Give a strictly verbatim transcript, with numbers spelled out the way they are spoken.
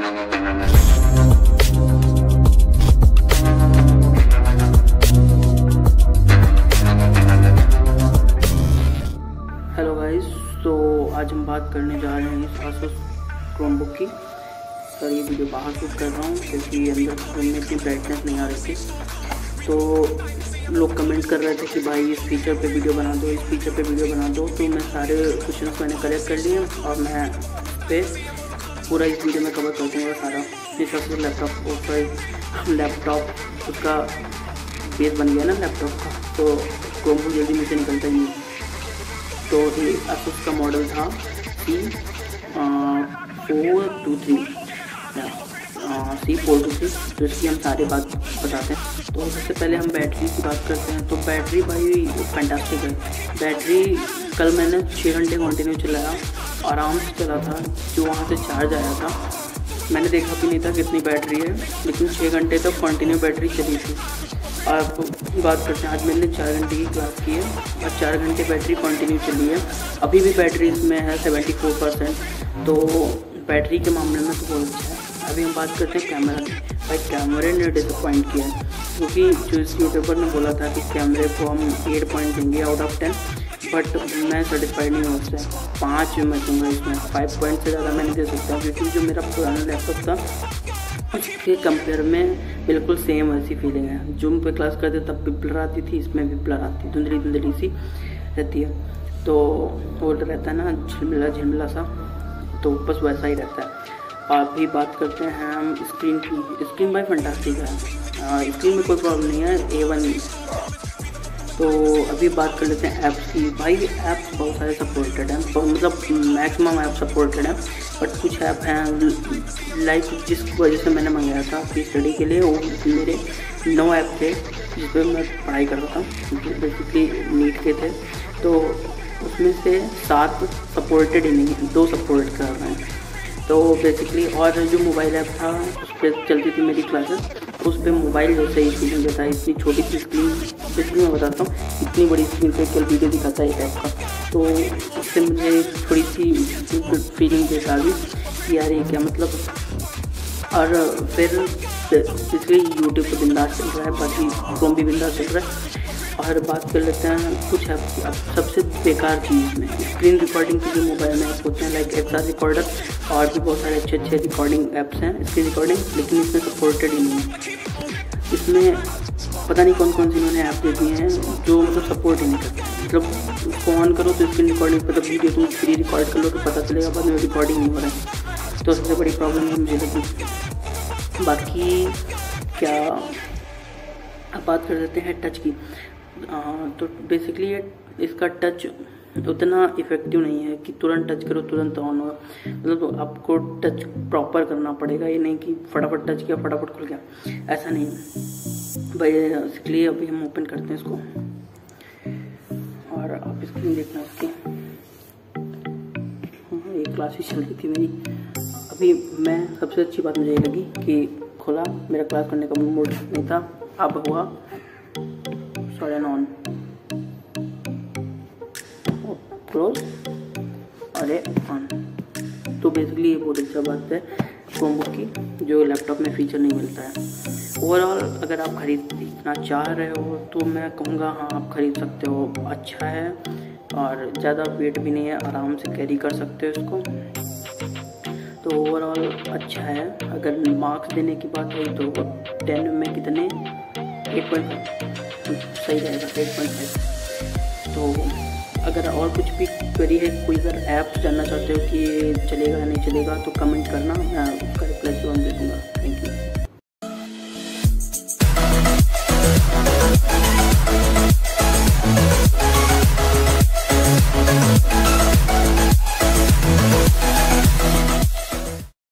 Hello guys, तो आज हम बात करने जा रहे हैं इस आसूस क्रोमबुक की। सर ये वीडियो बाहर शूट कर रहा हूँ क्योंकि अंदर रूम में इतनी ब्राइटनेस नहीं आ रही थी। तो लोग कमेंट कर रहे थे कि भाई इस फीचर पे वीडियो बना दो, इस फीचर पे वीडियो बना दो। तो मैं सारे क्वेश्चंस मैंने कलेक्ट कर लिए और मैं पे पूरा इस वीडियो में कवर कर दूँगा सारा। इस आसूस लैपटॉप और लैपटॉप उसका बेस बन गया ना लैपटॉप का, तो क्रोमबुक जल्दी मुझे निकलता ही नहीं। तो ये आसूस का मॉडल था C four two three C four two three तो इसकी हम सारी बात बताते हैं। तो सबसे पहले हम बैटरी की बात करते हैं। तो बैटरी भाई फैंटास्टिक है। बैटरी कल मैंने छः घंटे कंटिन्यू चलाया, आराम से चला था। जो वहाँ से चार्ज आया था मैंने देखा भी नहीं था कितनी बैटरी है, लेकिन छः घंटे तक कंटिन्यू बैटरी चली थी। और बात करते हैं, आज मैंने चार घंटे की क्लास की है और चार घंटे बैटरी कंटिन्यू चली है। अभी भी बैटरी इसमें है सेवेंटी फोर परसेंट, तो बैटरी के मामले में तो बहुत अच्छा है। अभी हम बात करते हैं कैमरा की। भाई कैमरे ने डिसअपॉइंट किया है, क्योंकि जो इस यूट्यूबर ने बोला था कि कैमरे को हम एट पॉइंट देंगे आउट ऑफ टेन, बट मैं सेटिस्फाइड नहीं हूँ उससे। पाँच मैं दूँगा इसमें, फाइव पॉइंट से ज़्यादा मैं नहीं दे सकता, क्योंकि जो मेरा पुराना लैपटॉप था उसके कंपेयर में बिल्कुल सेम ऐसी फीलिंग है। जूम पे क्लास करते तब भी ब्लर आती थी, इसमें भी ब्लर आती है, धुंधली धुंधली सी रहती है। तो वो रहता है ना झिलमिला झिलमिला सा, तो बस वैसा ही रहता है। अभी बात करते हैं हम स्क्रीन की। स्क्रीन भाई फंटास्टिक है, स्क्रीन में कोई प्रॉब्लम नहीं है, ए वन। तो अभी बात कर लेते हैं ऐप्स की। भाई ऐप्स बहुत सारे सपोर्टेड हैं, तो मतलब मैक्सिमम ऐप सपोर्टेड हैं, बट कुछ ऐप हैं लाइक जिस वजह से मैंने मंगाया था अपनी स्टडी के लिए, वो मेरे नौ ऐप थे जिस पर मैं पढ़ाई कर रहा था, बेसिकली नीट के थे। तो उसमें से सात सपोर्टेड ही नहीं, दो सपोर्ट कर रहे हैं। तो बेसिकली और जो मोबाइल ऐप था उस पर चलती थी मेरी क्लासेस, उस पर मोबाइल जैसे ही फीलिंग देता है। इतनी छोटी सी स्क्रीन, बेसिकली मैं बताता हूँ, इतनी बड़ी स्क्रीन पे केवल वीडियो दिखाता है एक ऐप का, तो उससे मुझे थोड़ी सी फीलिंग देता भी कि यार ये क्या मतलब। और फिर बेसिकली यूट्यूब पर बिंदास चल रहा है, बाकी क्रोम भी बिंदास चल रहा है। और बात कर लेते हैं कुछ ऐप की। अब सबसे बेकार चीज़ में स्क्रीन रिकॉर्डिंग की जो मोबाइल में ऐप होते हैं लाइक एक्सआर रिकॉर्डर, और भी बहुत सारे अच्छे अच्छे रिकॉर्डिंग ऐप्स हैं स्क्रीन रिकॉर्डिंग, लेकिन इसमें सपोर्टेड ही नहीं है। इसमें पता नहीं कौन कौन सी इन्होंने ऐप दे दिए हैं जो मतलब सपोर्ट ही नहीं करते हैं। मतलब उसको ऑन करो तो स्क्रीन रिकॉर्डिंग मतलब वीडियो तुम फ्री रिकॉर्ड कर लो तो पता चलेगा, बाद में रिकॉर्डिंग नहीं हो रहा है। तो सबसे बड़ी प्रॉब्लम है मुझे लगी। बाकी क्या, अब बात कर देते हैं टच की। आ, तो बेसिकली ये इसका टच उतना इफ़ेक्टिव नहीं है कि तुरंत टच करो तुरंत ऑन हो। मतलब आपको टच प्रॉपर करना पड़ेगा, ये नहीं कि फटाफट टच किया फटाफट खुल गया, ऐसा नहीं है भाई। इसलिए अभी हम ओपन करते हैं इसको और आप स्क्रीन देखना इसकी। हाँ, एक क्लास ही चल रही थी मेरी अभी। मैं सबसे अच्छी बात मुझे ये लगी कि खुला, मेरा क्लास करने का मूड नहीं था, अब हुआ सॉरी ऑन क्लोज, अरे ऑन। तो बेसिकली ये बहुत अच्छा बात है क्रोमबुक की, जो लैपटॉप में फीचर नहीं मिलता है। ओवरऑल अगर आप खरीदना चाह रहे हो तो मैं कहूँगा हाँ आप खरीद सकते हो, अच्छा है और ज़्यादा वेट भी नहीं है, आराम से कैरी कर सकते हो इसको। तो ओवरऑल अच्छा है। अगर मार्क्स देने की बात हुई तो टेन में कितने, एट पॉइंट फाइव सही रहेगा, एट पॉइंट फाइव। तो अगर और कुछ भी क्वेरी है, कोई अगर ऐप जानना चाहते हो कि चलेगा या नहीं चलेगा तो कमेंट करना, मैं उसका रिप्लाई तुरंत दे दूँगा। Thank you.